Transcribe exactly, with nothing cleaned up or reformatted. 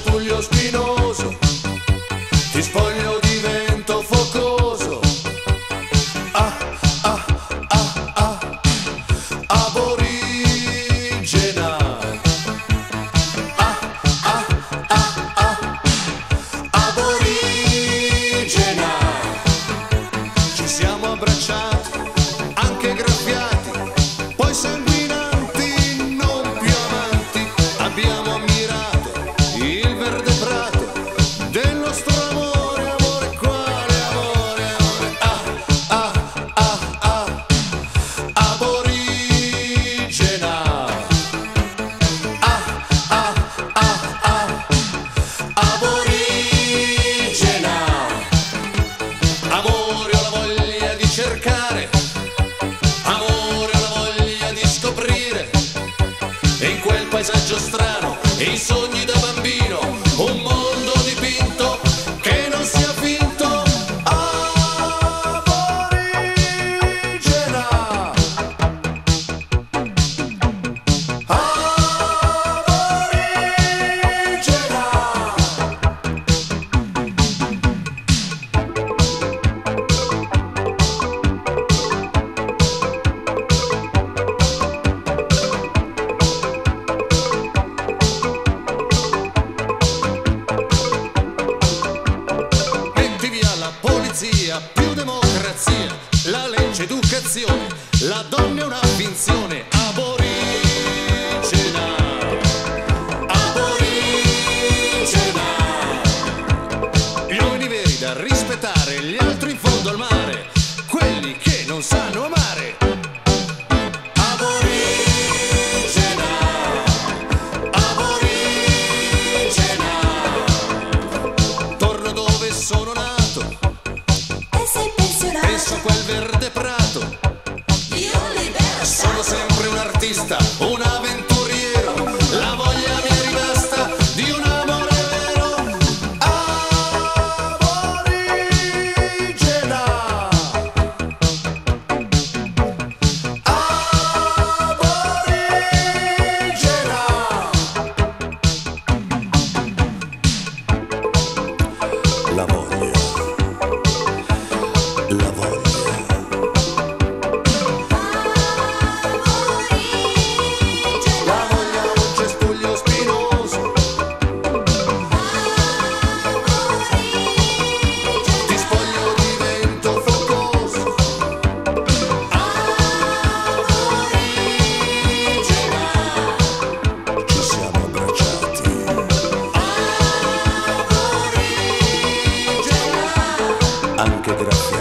cespuglio spinoso, ti spoglio divento focoso. Ah, ah, ah, ah, aborigena. Ah, ah, ah, ah, aborigena. Ci siamo abbracciati, anche graffiati, poi sanguinanti, non più amanti. Abbiamo ammirato il verde prato del nostro amore, amore quale amore, amore. Ah, ah, ah, ah, aborigena. Ah, ah, ah, ah, aborigena. Amore, ho la voglia di cercare, amore, ho la voglia di scoprire, e in quel paesaggio strano, e i sogni da bambino, un mondo dipinto che non sia finto. Aborigena. Aborigena. Metti via la polizia, più democrazia, la legge, educazione, la donna è una finzione. Aborigena. Aborigena. Gli uomini veri da rispettare, gli altri in fondo al mare, quelli che non sanno amare. Aborigena. Aborigena. Torno dove sono nato, E sei pensionato. penso a quel verde prato. Io libero Sono stato. sempre un artista, un avventuriero, la voglia mi è rimasta di un amore vero. Aborigena. Aborigena. La voglia, la voglia. La voglia è un cespuglio spinoso, ti spoglio divento focoso. Aborigena. Ci siamo abbracciati. Aborigena. Anche grazie.